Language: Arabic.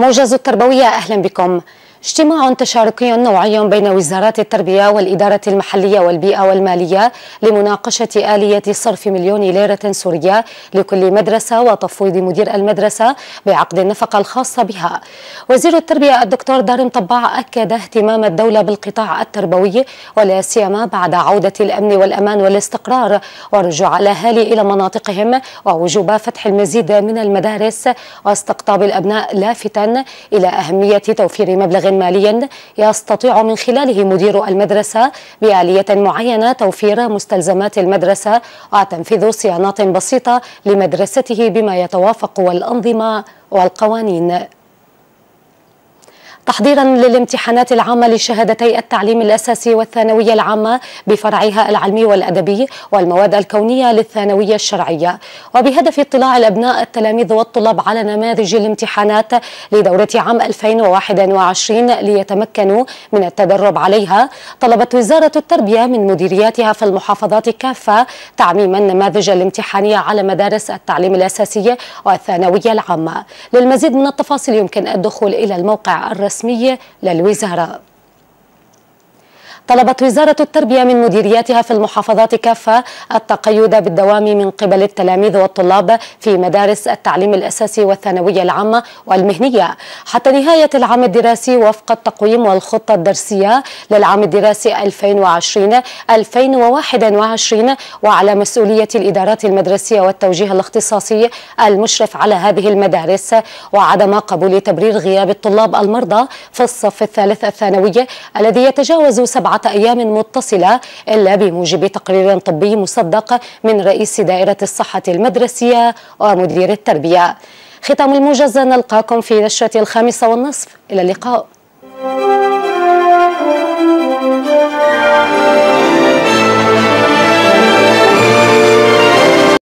موجز التربوية، أهلا بكم. اجتماع تشاركي نوعي بين وزارات التربية والإدارة المحلية والبيئة والمالية لمناقشة آلية صرف 1,000,000 ليرة سورية لكل مدرسة وتفويض مدير المدرسة بعقد النفقة الخاصة بها. وزير التربية الدكتور دارم طباع أكد اهتمام الدولة بالقطاع التربوي ولا سيما بعد عودة الأمن والأمان والاستقرار ورجوع الأهالي إلى مناطقهم ووجوب فتح المزيد من المدارس واستقطاب الأبناء، لافتا إلى أهمية توفير مبلغ ماليا يستطيع من خلاله مدير المدرسة بآلية معينة توفير مستلزمات المدرسة وتنفيذ صيانات بسيطة لمدرسته بما يتوافق والأنظمة والقوانين. تحضيرا للامتحانات العامة لشهادتي التعليم الأساسي والثانوية العامة بفرعها العلمي والأدبي والمواد الكونية للثانوية الشرعية، وبهدف اطلاع الأبناء التلاميذ والطلاب على نماذج الامتحانات لدورة عام 2021 ليتمكنوا من التدرب عليها، طلبت وزارة التربية من مديرياتها في المحافظات كافة تعميم النماذج الامتحانية على مدارس التعليم الأساسي والثانوية العامة. للمزيد من التفاصيل يمكن الدخول إلى الموقع الرسمي للوزارة. طلبت وزارة التربية من مديرياتها في المحافظات كافة التقيد بالدوام من قبل التلاميذ والطلاب في مدارس التعليم الأساسي والثانوية العامة والمهنية حتى نهاية العام الدراسي وفق التقويم والخطة الدرسية للعام الدراسي 2020-2021، وعلى مسؤولية الإدارات المدرسية والتوجيه الاختصاصي المشرف على هذه المدارس وعدم قبول تبرير غياب الطلاب المرضى في الصف الثالث الثانوي الذي يتجاوز 7 أيام متصلة إلا بموجب تقرير طبي مصدق من رئيس دائرة الصحة المدرسية ومدير التربية. ختام الموجز، نلقاكم في نشرة 5:30. إلى اللقاء.